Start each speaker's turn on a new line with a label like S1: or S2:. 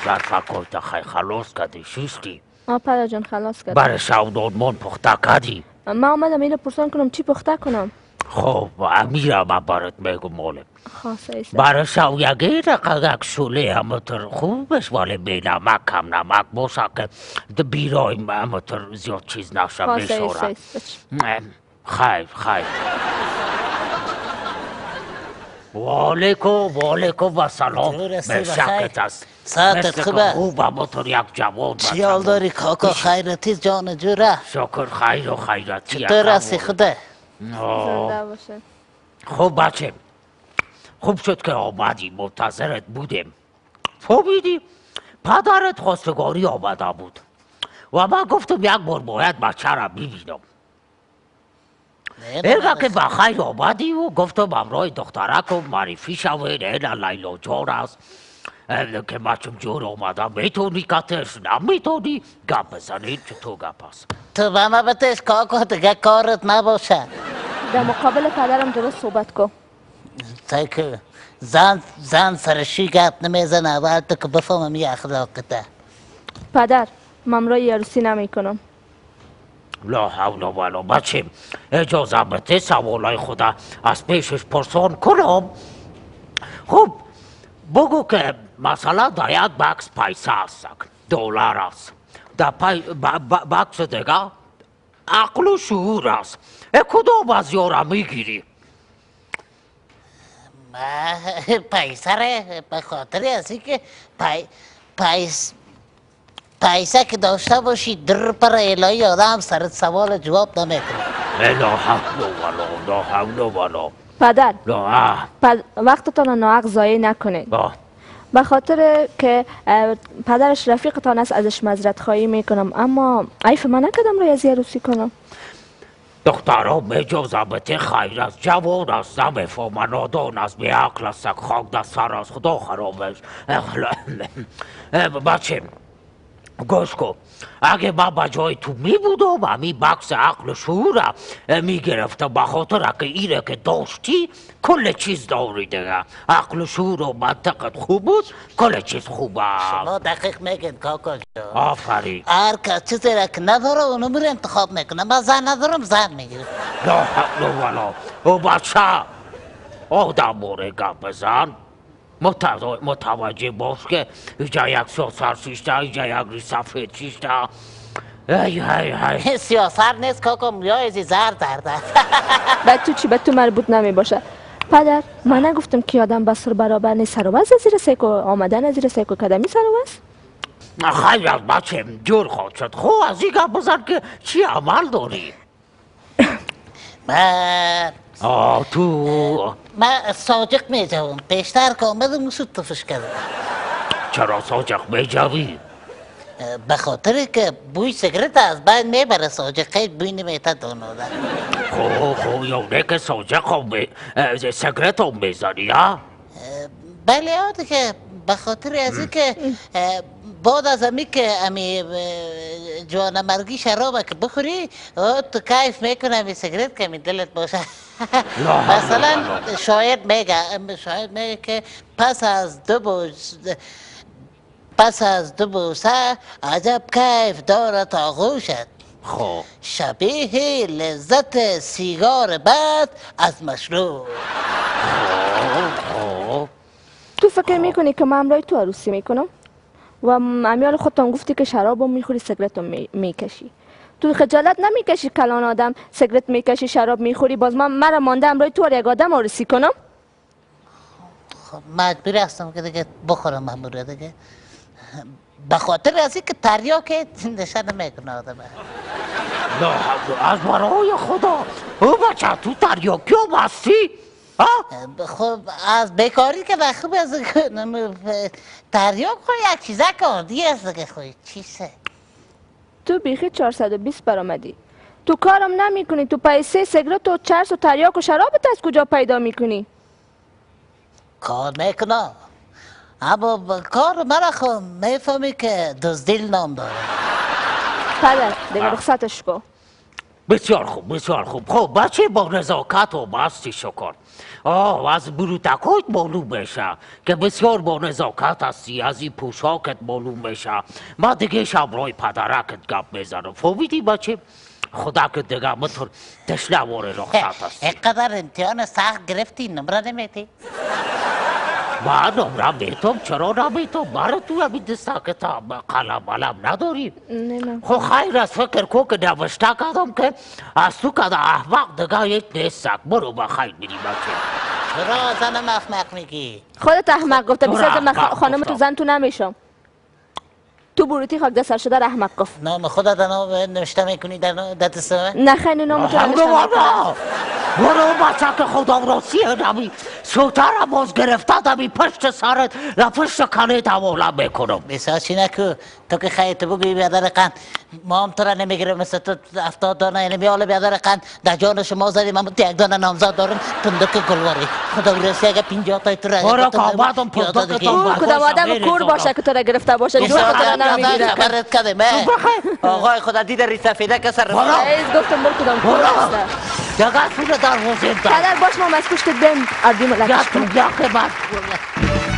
S1: ظرف کویت خی خلاص کردی شیستی؟
S2: پدر جان خلاص کردم.
S1: برای شودادمان پخته کردی؟
S2: من آمدم اینو پرسان کنم چی پخته کنم.
S1: خب میرم من برات میگم مالم.
S2: خاصه ایست.
S1: برای شو یکی دقیقه شوله همتر خوبش ولی بی نمک کم نمک باشه که بیرای همتر زیاد چیز نشه میشوره. خیر. والیکم و سلام. به شکت است.
S3: ساعتت خوبه؟
S1: خوب همتر یک جوان
S3: چی حال داری کاکا خیرتی جان جوره؟
S1: شکر خیر و خیرتی.
S3: چطور هستی خوده؟
S2: زنده باشه.
S1: خب بچه خوب شد که آمدی، منتظرت بودیم. فهمیدی؟ پدرت خواستگاری آمده بود و من گفتم یک بار باید بچه را ببینم. اینگه که بخیر آمدی و گفتم همراه دخترکم معرفی شوید. این لیلا جان است که مچم جور آمده. میتونی کتش نمیتونی گپ بزنید. چطور گپ است؟
S3: تو به ما بتش کاکا دیگه کارت نباشه.
S2: در مقابل پدرم درست صحبت کن.
S3: تا که زن سرشی گپ نمیزنه اول تو که بفهمم یه اخلاقته.
S2: پدر من رای عروسی نمی کنم.
S1: لا حول ولا بچه اجازه بده سوالای خدا از پیشش پرسان کنم. خب بگو که مثلا در یک بکس پیسه هست، دلار است، در بکس دیگه عقل و شعور است. کدام از یارا میگیری؟
S3: پیسه ره به خاطر ازی که پیسه که داشته باشی در پر الهی آدم سرت سوال جواب نمیکنه.
S1: لا حول ولا.
S2: پدر
S1: لا
S2: وقتتان ناحق ضایع نکنید. به خاطر که پدرش رفیقتان است ازش معذرت خواهی میکنم، اما عیف من نکردم روی از عروسی کنم.
S1: دخترها اجازه بده خیر است، جوان است، نمیفهمه، نادان است، بی عقل است، خاک در سر است، خدا خرابش. بچه گوش کن، اگه من به جای تو می بودم همی بکس عقل و شعور می گرفتم، به خاطر که اینه که داشتی کل چیز داری دیگه. عقل و شعور و منطقت خوب بود کل چیز خوبه.
S3: شما دقیق میگید کاکا جان.
S1: آفرین.
S3: هر کس چیزی را که نداره اونو میره انتخاب میکنه. من زن ندارم زن میگیرم.
S1: لا حول ولا. او بچه آدم موره گپ بزن، متوجه باش که اینجا یک سیاسر شیشته، اینجا یک ری سفید شیشته.
S3: سیاسر نیست کاکا، یا ازی زرد
S2: به تو چی؟ به تو مربوط نمی باشه. پدر من نگفتم که آدم بسر برابر نیست. سر و وز زیر سیکو آمدن از زیر سیکو کدمی سر و وز؟
S1: خیلی از بچه جور خود شد. خب از این گپ بزن که چی عمل داری؟
S3: من ساجق می جوم. پیشتر که آمدم سود تفش کردم.
S1: چرا ساجق می جوی؟
S3: به خاطر که بوی سیگرت از بین میبره ساجقه بوی نمیته داناده.
S1: خب یونه که ساجق هم سیگرت هم میزنی ها؟
S3: بله یاده که به خاطر ازی که بعد از امی که امی جوانمرگی شرابه که بخوری تو کیف میکنه امی سیگرت که امی دلت باشه. مثلا شاید میگه که پس از دو بوسه عجب کیف دارد آغوشت.
S1: خب
S3: شبیه لذت سیگار بعد از مشروب.
S2: تو فکر میکنی که من امرای تو عروسی میکنم و امیال خودتان گفتی که شراب هم میخوری سیگرت هم میکشی. تو خجالت نمیکشی کلان آدم سیگرت میکشی شراب میخوری باز من مرا مانده امرای تو یک آدم عروسی کنم؟
S3: خب مجبور هستم که دیگه بخورم هموره دیگه. به خاطر از این که تریاک نشه نمیکنه آدم.
S1: از برای خدا او بچه تو تریاکی هم هستی؟
S3: خب از بیکاری که خوب از تریاک خواهی یک چیزه کردی است که خواهی چیسه؟
S2: تو بیخی 420 برآمدی. تو کارم نمی کنی. تو پیسه سیگرت و چرس و تریاک و شرابت از کجا پیدا میکنی؟
S3: کار میکنم اما کار مرا خود میفهمی که دزدیل نام داره.
S2: پدر دیگه رخصتش کن.
S1: بسیار خوب بسیار خوب. خب بچه با نزاکت و مستی شکر. از بروتکویت معلوم میشه که بسیار با نزاکت هستی. از این پوشاکت معلوم میشه. من دیگه شبرای پدرکت گپ میزنم. فهمیدی بچه؟ خدا که دیگه مطور تشنه واره رخصت هستی.
S3: اینقدر امتحان سخت گرفتی نمره نمیدی؟
S1: من نمره میتم؟ چرا نمیتم؟ برای تو همین دستکت قلم علم نداری؟
S2: نه
S1: خب خیر از فکر کو که نوشته کردم که از تو که احمق دیگه یک نیستک. برو بخیر میری بچه.
S3: چرا زنم احمق میگی؟
S2: خودت احمق گفته.
S1: تو
S2: بسیار من
S1: احمق
S2: خانم
S1: گفتم.
S2: تو زن تو نمیشم. تو بروتی خاک دستر شده را احمق گفت.
S3: نام خودت نوشته میکنی در دست من؟
S2: نه خیلی نام تو نوشته میکنم.
S1: برو بچه که خدا راسیه نمی سوتر باز گرفته دمی پشت سرت و پشت کنیت حواله میکنم.
S3: بسیار چی نکو. تو که خیلی بگوی بیادر قند ما هم تو را نمیگیرم مثل تو 70 دانه یعنی بیاله بیادر قند در جان شما زدیم من یک دانه نامزاد دارم پندک گلواری. خدا برسی اگه 50 تای تو را
S1: برو که آمدم پندک
S2: او کدام آدم کور باشه که تو را گرفته باشه جون خدا نمیگیره.
S3: خبرت کردم آقای خدا دید ری سفیده که سر
S2: ایز گفتم برو کدام کور باشه.
S1: جگه سونه دروازه دار
S2: پدر باش ما از پشت بیم اردیم لکش
S1: یا تو یا که من